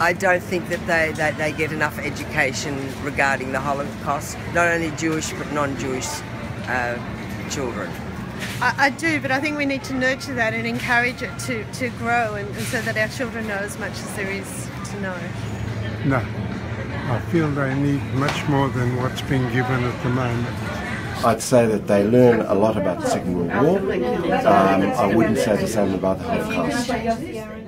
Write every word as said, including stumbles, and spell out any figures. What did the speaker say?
I don't think that they, that they get enough education regarding the Holocaust, not only Jewish but non-Jewish uh, children. I, I do, but I think we need to nurture that and encourage it to, to grow, and, and so that our children know as much as there is to know. No, I feel they need much more than what's being given at the moment. I'd say that they learn a lot about the Second World War. Um, I wouldn't say the same about the Holocaust.